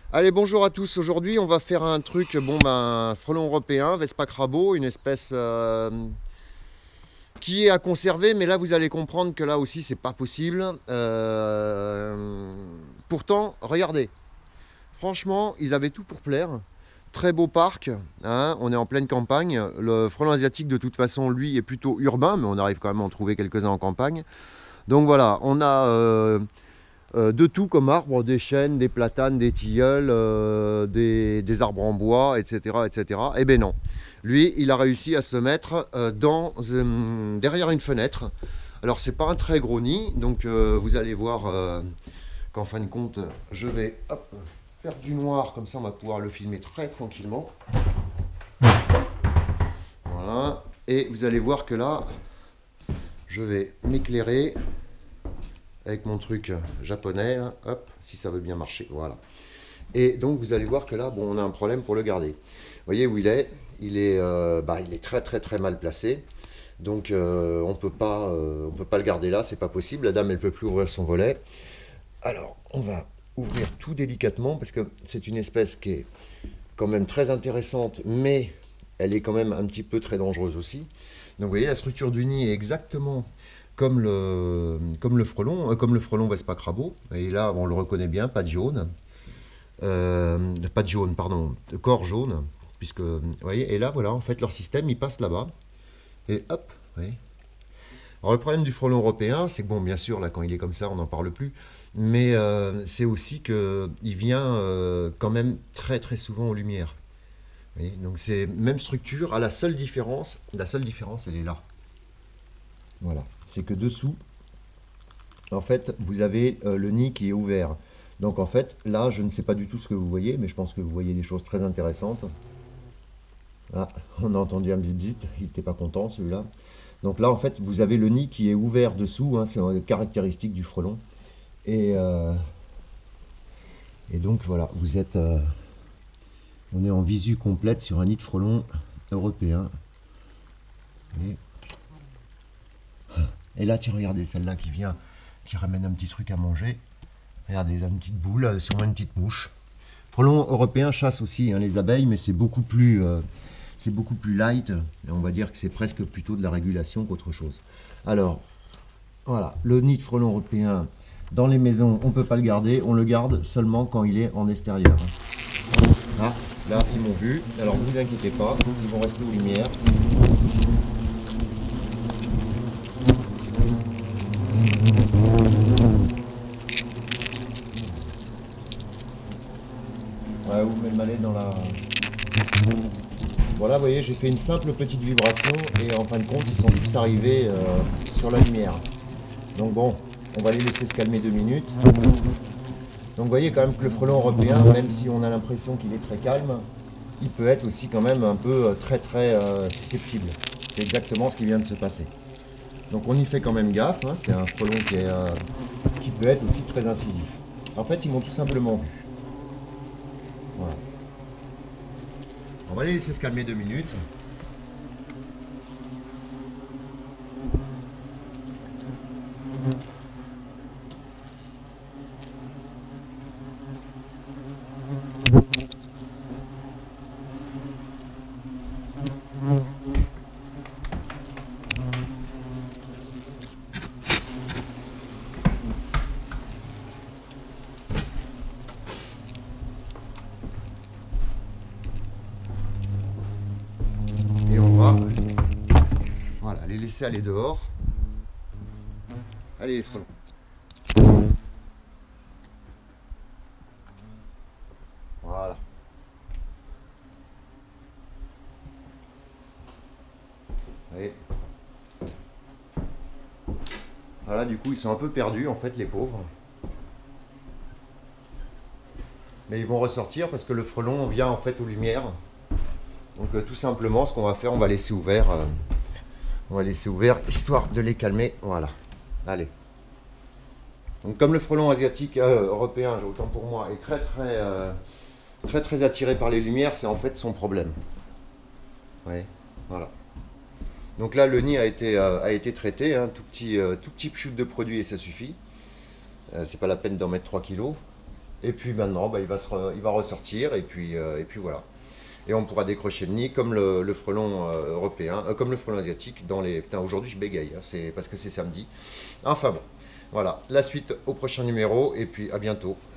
Allez, bonjour à tous. Aujourd'hui, on va faire un truc, frelon européen, Vespa crabo, une espèce qui est à conserver, mais là, vous allez comprendre que là aussi, c'est pas possible. Pourtant, regardez, franchement, ils avaient tout pour plaire. Très beau parc, hein, on est en pleine campagne. Le frelon asiatique, de toute façon, lui, est plutôt urbain, mais on arrive quand même à en trouver quelques-uns en campagne. Donc voilà, on a de tout comme arbre, des chênes, des platanes, des tilleuls, des arbres en bois, etc., etc. Eh bien non, lui, il a réussi à se mettre derrière une fenêtre. Alors c'est pas un très gros nid, donc vous allez voir qu'en fin de compte, je vais faire du noir, comme ça on va pouvoir le filmer très tranquillement. Voilà, et vous allez voir que là, je vais m'éclairer avec mon truc japonais, là. Hop, si ça veut bien marcher, voilà. Et donc vous allez voir que là, bon, on a un problème pour le garder. Vous voyez où il est? Il est très très très mal placé. Donc on peut pas le garder là, c'est pas possible. La dame, elle peut plus ouvrir son volet. Alors on va ouvrir tout délicatement parce que c'est une espèce qui est quand même très intéressante, mais elle est quand même un petit peu très dangereuse aussi. Donc vous voyez, la structure du nid est exactement comme le frelon Vespa crabo. Et là, on le reconnaît bien, pas de jaune. Pas de jaune, pardon, de corps jaune. Puisque, vous voyez, et là, voilà, en fait, leur système, il passe là-bas. Et hop, vous voyez. Alors, le problème du frelon européen, c'est que, bon, bien sûr, là, quand il est comme ça, on n'en parle plus. Mais c'est aussi qu'il vient quand même très, très souvent aux lumières. Vous voyez, donc, c'est même structure, à la seule différence, elle est là. Voilà, c'est que dessous, en fait, vous avez le nid qui est ouvert. Donc en fait, là, je ne sais pas du tout ce que vous voyez, mais je pense que vous voyez des choses très intéressantes. Ah, on a entendu un bzz, il n'était pas content celui-là. Donc là, en fait, vous avez le nid qui est ouvert dessous, hein, c'est une caractéristique du frelon. Et, euh, et donc voilà, on est en visu complète sur un nid de frelon européen. Et, et là, tiens, regardez celle-là qui ramène un petit truc à manger. Regardez, là, une petite boule, sûrement une petite mouche. Frelon européen chasse aussi hein, les abeilles, mais c'est beaucoup plus light. Et on va dire que c'est presque plutôt de la régulation qu'autre chose. Alors, voilà, le nid de frelon européen dans les maisons, on ne peut pas le garder. On le garde seulement quand il est en extérieur. Ah, là, ils m'ont vu. Alors, ne vous inquiétez pas, ils vont rester aux lumières. Ouais, vous mettez le malais dans la... Voilà, vous voyez, j'ai fait une simple petite vibration et en fin de compte, ils sont tous arrivés sur la lumière. Donc bon, on va les laisser se calmer 2 minutes. Donc vous voyez quand même que le frelon européen, même si on a l'impression qu'il est très calme, il peut être aussi quand même un peu très très susceptible. C'est exactement ce qui vient de se passer. Donc on y fait quand même gaffe, hein. C'est un frelon qui peut être aussi très incisif. En fait, ils m'ont tout simplement vu. Voilà. On va les laisser se calmer 2 minutes. Et on va voilà, les laisser aller dehors. Allez les frelons. Voilà. Allez. Voilà, du coup, ils sont un peu perdus, en fait, les pauvres. Mais ils vont ressortir parce que le frelon vient, en fait, aux lumières. Donc, tout simplement, ce qu'on va faire, on va laisser ouvert. On va laisser ouvert, histoire de les calmer. Voilà. Allez. Donc, comme le frelon asiatique, européen, autant pour moi, est très, très attiré par les lumières, c'est en fait son problème. Ouais, voilà. Donc là, le nid a été traité, hein, tout petit chute de produit et ça suffit. C'est pas la peine d'en mettre 3 kilos. Et puis maintenant, bah, il va ressortir et puis voilà. Et on pourra décrocher le nid comme le frelon européen, comme le frelon asiatique dans les... Putain, aujourd'hui je bégaye, hein, c'est parce que c'est samedi. Enfin bon, voilà. La suite au prochain numéro et puis à bientôt.